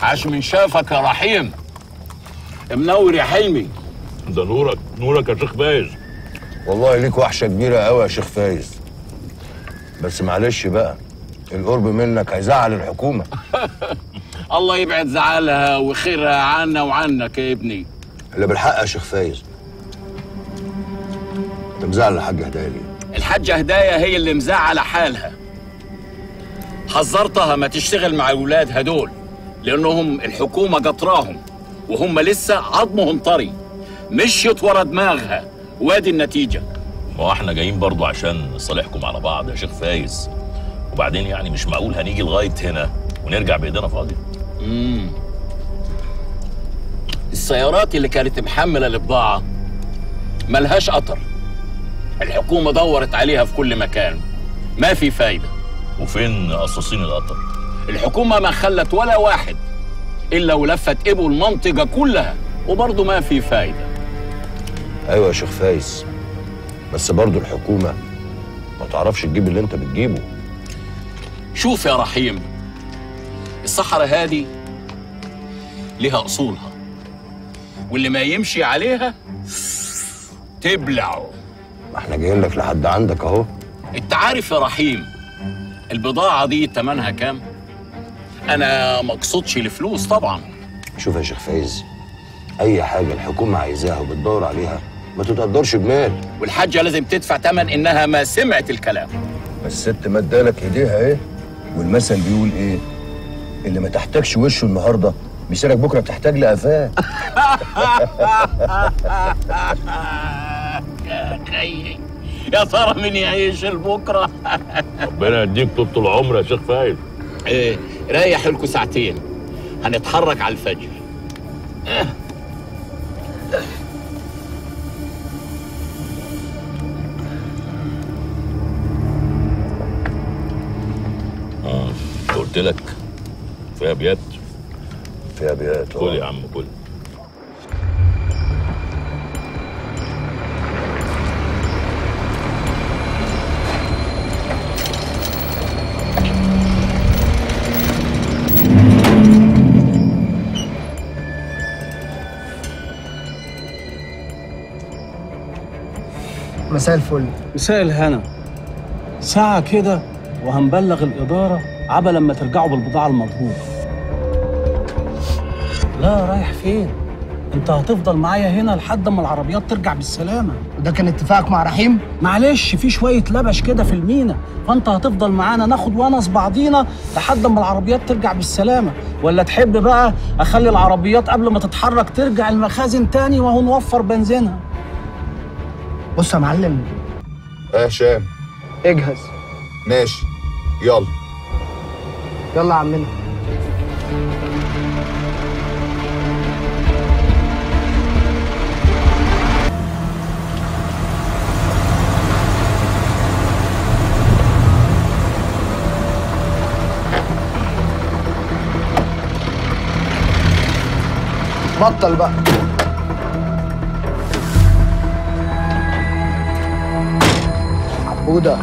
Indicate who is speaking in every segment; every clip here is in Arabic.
Speaker 1: عاش من شافك يا رحيم. منور يا حلمي.
Speaker 2: ده نورك نورك يا شيخ فايز.
Speaker 3: والله ليك وحشه كبيره قوي يا شيخ فايز، بس معلش بقى القرب منك هيزعل الحكومه.
Speaker 1: الله يبعد زعلها وخيرها عنا وعنك يا ابني.
Speaker 3: اللي بالحق يا شيخ فايز، انت مزعل الحاجه هدايا ليه؟
Speaker 1: الحاجة هدايا هي اللي مزعلة حالها. حذرتها ما تشتغل مع الولاد هدول لأنهم الحكومة قطراهم وهم لسه عظمهم طري، مشيت ورا دماغها وادي النتيجة.
Speaker 2: ما هو احنا جايين برضو عشان نصالحكم على بعض يا شيخ فايز، وبعدين يعني مش معقول هنيجي لغاية هنا ونرجع بإيدينا فاضية.
Speaker 1: السيارات اللي كانت محملة البضاعة ملهاش قطر، الحكومة دورت عليها في كل مكان ما في فايدة.
Speaker 2: وفين قصاصين القطر؟
Speaker 1: الحكومة ما خلت ولا واحد إلا ولفت إبو المنطقة كلها وبرضه ما في فايدة.
Speaker 3: ايوه يا شيخ فايز، بس برضه الحكومه ما تعرفش تجيب اللي انت بتجيبه.
Speaker 1: شوف يا رحيم، الصحراء هادي لها أصولها واللي ما يمشي عليها تبلعه.
Speaker 3: ما احنا جايين لك لحد عندك اهو.
Speaker 1: انت عارف يا رحيم البضاعة دي تمنها كام؟ أنا ما اقصدش الفلوس طبعا.
Speaker 3: شوف يا شيخ فايز، أي حاجة الحكومة عايزاها وبتدور عليها ما تتقدرش بمال،
Speaker 1: والحاجة لازم تدفع تمن إنها ما سمعت الكلام.
Speaker 3: الست مدالك إيديها إيه؟ والمثل بيقول إيه؟ اللي ما تحتاجش وشه النهارده مسيرك بكره بتحتاج لقفاه.
Speaker 1: يا خيي يا ترى مين يعيش لبكره؟
Speaker 2: ربنا يديك طول العمر يا شيخ فايز.
Speaker 1: ايه ريح لكم ساعتين، هنتحرك على الفجر.
Speaker 2: قلت لك في ابيات.
Speaker 3: في ابيات.
Speaker 2: كل يا عم كل.
Speaker 4: مساء الفل.
Speaker 5: مساء الهنا. ساعة كده وهنبلغ الإدارة عبا لما ترجعوا بالبضاعة المطلوبة. لا رايح فين؟ أنت هتفضل معايا هنا لحد ما العربيات ترجع بالسلامة.
Speaker 4: وده كان اتفاقك مع رحيم؟
Speaker 5: معلش في شوية لبش كده في المينا، فأنت هتفضل معانا ناخد ونس بعضينا لحد ما العربيات ترجع بالسلامة، ولا تحب بقى أخلي العربيات قبل ما تتحرك ترجع المخازن تاني وهو نوفر بنزينها؟
Speaker 4: بص يا معلم.
Speaker 3: يا هشام
Speaker 4: اجهز.
Speaker 3: ماشي يلا.
Speaker 4: يلا يا عمنا. بطل بقى. عبودة،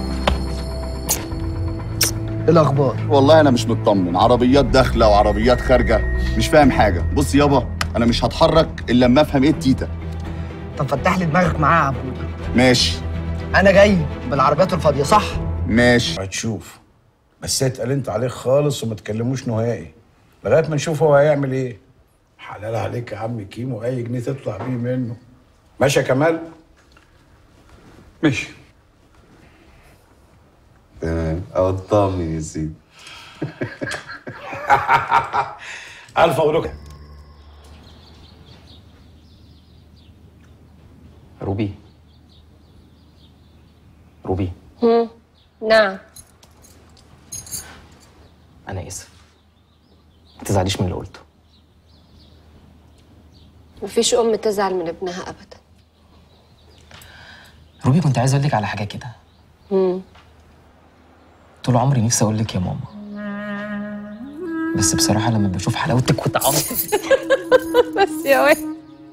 Speaker 4: ايه الاخبار؟
Speaker 6: والله انا مش مطمن، عربيات داخله وعربيات خارجه، مش فاهم حاجه. بص يابا، انا مش هتحرك الا لما افهم ايه التيتا.
Speaker 4: طب فتح لي دماغك معاه يا عبودة.
Speaker 6: ماشي.
Speaker 4: انا جاي بالعربيات الفاضيه صح؟
Speaker 6: ماشي.
Speaker 7: هتشوف، بس اتقل انت عليه خالص وما تكلموش نهائي لغايه ما نشوف هو هيعمل ايه. حلال عليك يا عم كيمو، اي جنيه تطلع بيه منه. ماشي يا كمال؟ ماشي.
Speaker 8: تمام، اوطمني يا سيدي.
Speaker 7: الف مبروك.
Speaker 9: روبي روبي.
Speaker 10: نعم.
Speaker 9: انا اسف، ما تزعليش من اللي قلته.
Speaker 10: مفيش ام تزعل من ابنها ابدا.
Speaker 9: روبي كنت عايز اقول لك على حاجه كده. طول عمري نفسي اقول لك يا ماما، بس بصراحه لما بشوف حلاوتك وطعمك.
Speaker 10: بس يا واد،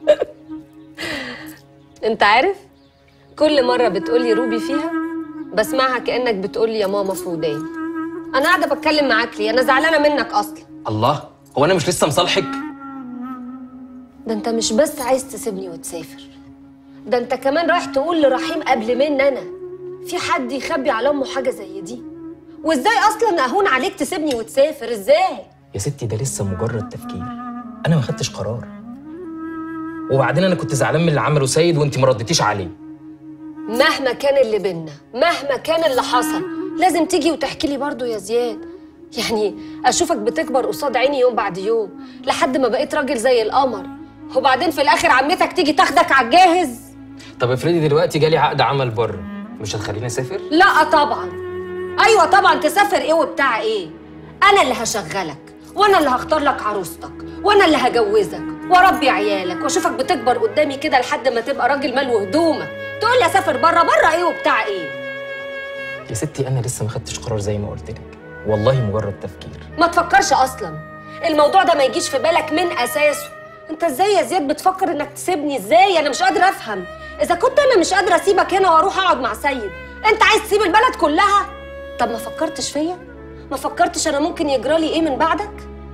Speaker 10: انت عارف كل مره بتقولي روبي فيها بسمعها كانك بتقولي يا ماما في وداني. انا قاعده بتكلم معاك ليه؟ انا زعلانه منك اصلا.
Speaker 9: الله، هو انا مش لسه مصالحك؟
Speaker 10: ده انت مش بس عايز تسيبني وتسافر، ده انت كمان رايح تقول لرحيم قبل مني انا. في حد يخبي على امه حاجه زي دي؟ وازاي اصلا اهون عليك تسيبني وتسافر؟ ازاي
Speaker 9: يا ستي ده لسه مجرد تفكير، انا ما خدتش قرار. وبعدين انا كنت زعلان من اللي عمله سيد وانت ما ردتيش عليه.
Speaker 10: مهما كان اللي بينا، مهما كان اللي حصل، لازم تيجي وتحكي لي برضه يا زياد. يعني اشوفك بتكبر قصاد عيني يوم بعد يوم لحد ما بقيت راجل زي القمر، وبعدين في الاخر عمتك تيجي تاخدك على الجاهز.
Speaker 9: طب افرضي دلوقتي جالي عقد عمل بره، مش هتخليني اسافر؟
Speaker 10: لا طبعا. ايوه طبعا. تسافر ايه وبتاع ايه؟ انا اللي هشغلك، وانا اللي هختار لك عروستك، وانا اللي هجوزك واربي عيالك واشوفك بتكبر قدامي كده لحد ما تبقى راجل مال وهدومك. تقول لي اسافر بره؟ بره ايه وبتاع ايه؟
Speaker 9: يا ستي انا لسه ما خدتش قرار زي ما قلت لك، والله مجرد تفكير.
Speaker 10: ما تفكرش اصلا، الموضوع ده ما يجيش في بالك من اساسه. انت ازاي يا زياد بتفكر انك تسيبني؟ ازاي؟ انا مش قادره افهم. اذا كنت انا مش قادره اسيبك هنا واروح اقعد مع سيد، انت عايز تسيب البلد كلها؟ طب ما فكرتش فيا؟ ما فكرتش انا ممكن يجرالي ايه من بعدك؟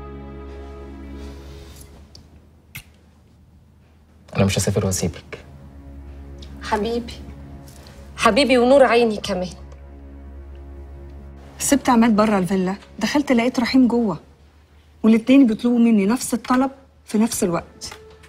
Speaker 9: انا مش هسافر واسيبك.
Speaker 10: حبيبي حبيبي ونور عيني كمان.
Speaker 11: سبت عماد بره الفيلا، دخلت لقيت رحيم جوه، والاتنين بيطلبوا مني نفس الطلب في نفس الوقت.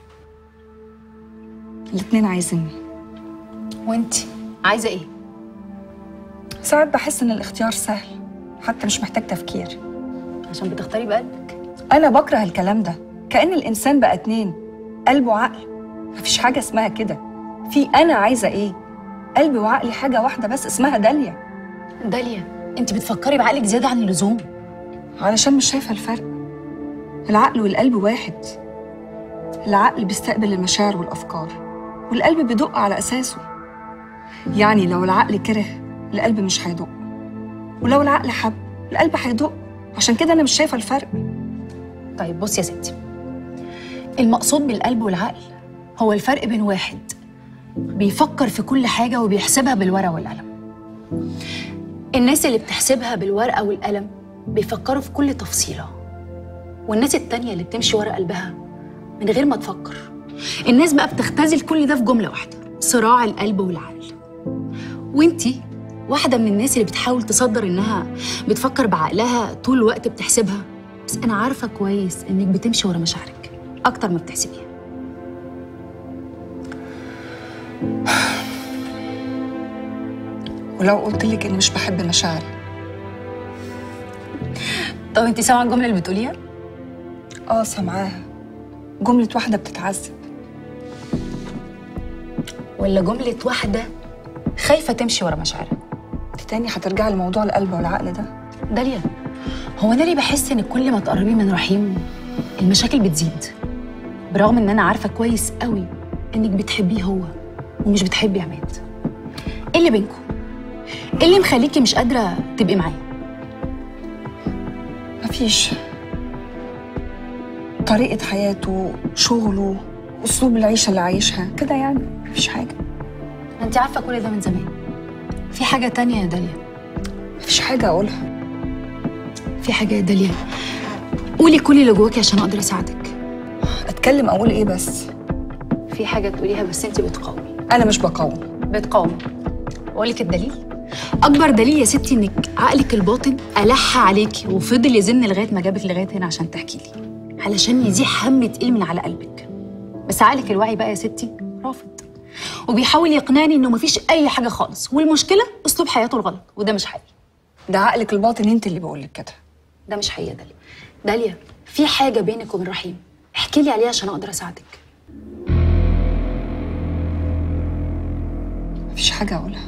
Speaker 11: الاتنين عايزيني.
Speaker 12: وانتي عايزه ايه؟
Speaker 11: ساعات بحس ان الاختيار سهل، حتى مش محتاج تفكير.
Speaker 12: عشان بتختاري بقلبك.
Speaker 11: انا بكره الكلام ده، كأن الانسان بقى اتنين، قلب وعقل. مفيش حاجه اسمها كده. في انا عايزه ايه؟ قلبي وعقلي حاجه واحده بس، اسمها داليا.
Speaker 12: داليا انت بتفكري بعقلك زياده عن اللزوم.
Speaker 11: علشان مش شايفه الفرق. العقل والقلب واحد. العقل بيستقبل المشاعر والافكار، والقلب بيدق على اساسه. يعني لو العقل كره، القلب مش هيدق، ولو العقل حب، القلب هيدق. عشان كده انا مش شايفه الفرق.
Speaker 12: طيب بصي يا ستي، المقصود بالقلب والعقل هو الفرق بين واحد بيفكر في كل حاجه وبيحسبها بالورقه والقلم. الناس اللي بتحسبها بالورقه والقلم بيفكروا في كل تفصيله، والناس التانيه اللي بتمشي ورا قلبها من غير ما تفكر. الناس بقى بتختزل كل ده في جمله واحده، صراع القلب والعقل. وانتي واحده من الناس اللي بتحاول تصدر انها بتفكر بعقلها طول الوقت بتحسبها، بس انا عارفه كويس انك بتمشي ورا مشاعرك اكتر ما بتحسبيها.
Speaker 11: ولو قلت لك اني مش بحب مشاعري؟
Speaker 12: طب انتي سامعه الجمله اللي بتقوليها؟
Speaker 11: سامعاها. جمله واحده بتتعذب،
Speaker 12: ولا جمله واحده خايفه تمشي ورا مشاعرها؟
Speaker 11: تاني هترجعي لموضوع القلب والعقل ده.
Speaker 12: داليا، هو انا ليه بحس ان كل ما تقربي من رحيم المشاكل بتزيد، برغم ان انا عارفه كويس قوي انك بتحبيه هو ومش بتحبي عماد؟ ايه اللي بينكم؟ ايه اللي مخليكي مش قادره تبقي معاه؟
Speaker 11: مفيش. طريقه حياته، شغله، اسلوب العيشه اللي عايشها كده، يعني مفيش حاجه.
Speaker 12: انت عارفه كل ده من زمان. في حاجه تانية يا داليا؟
Speaker 11: مفيش حاجه اقولها.
Speaker 12: في حاجه يا داليا، قولي كل اللي جواكي عشان اقدر اساعدك.
Speaker 11: اتكلم اقول ايه بس؟
Speaker 12: في حاجه تقوليها بس انت بتقاومي.
Speaker 11: انا مش بقاوم.
Speaker 12: بتقاومي. اقول لك الدليل؟ اكبر دليل يا ستي انك عقلك الباطن الح عليكي وفضل يزن لغايه ما جابك لغايه هنا عشان تحكي لي، علشان يزيح هم تقيل من على قلبك. بس عقلك الواعي بقى يا ستي رافض، وبيحاول يقنعني انه مفيش اي حاجه خالص، والمشكله اسلوب حياته الغلط، وده مش حقيقي.
Speaker 11: ده عقلك الباطن انت اللي بقول لك كده.
Speaker 12: ده مش حقيقي يا داليا. داليا، في حاجه بينك وبين رحيم، احكي لي عليها عشان اقدر اساعدك.
Speaker 11: مفيش حاجه اقولها.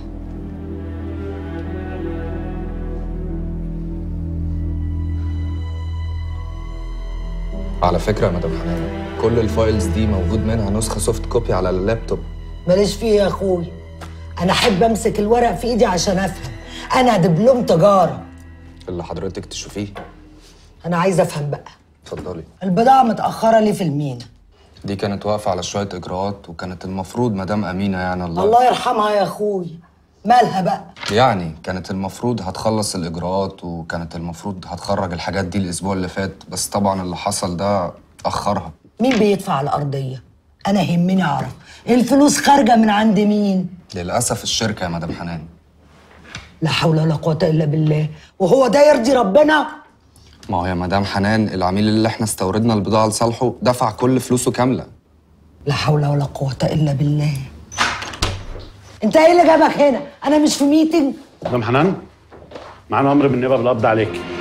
Speaker 13: على فكرة يا مدام حنان، كل الفايلز دي موجود منها نسخة سوفت كوبي على اللابتوب.
Speaker 14: ماليش فيه يا اخوي، انا احب امسك الورق في ايدي عشان افهم. انا دبلوم تجارة.
Speaker 13: اللي حضرتك تشوفيه.
Speaker 14: انا عايزه افهم بقى.
Speaker 13: اتفضلي.
Speaker 14: البضاعة متأخرة ليه في المينا؟
Speaker 13: دي كانت واقفة على شوية إجراءات، وكانت المفروض مدام أمينة يعني الله
Speaker 14: يرحمها يا اخوي مالها بقى؟
Speaker 13: يعني كانت المفروض هتخلص الإجراءات وكانت المفروض هتخرج الحاجات دي الأسبوع اللي فات، بس طبعا اللي حصل ده أخرها.
Speaker 14: مين بيدفع الأرضية؟ أنا يهمني أعرف الفلوس خارجة من عند مين؟
Speaker 13: للأسف الشركة يا مدام حنان.
Speaker 14: لا حول ولا قوة إلا بالله، وهو ده يرضي ربنا؟
Speaker 13: ما هو يا مدام حنان العميل اللي احنا استوردنا البضاعة لصالحه دفع كل فلوسه كاملة.
Speaker 14: لا حول ولا قوة إلا بالله. أنت إيه اللي جابك هنا؟ أنا مش في ميتنج.
Speaker 15: مدام حنان، معانا امر بالنيابه بالقبض عليك.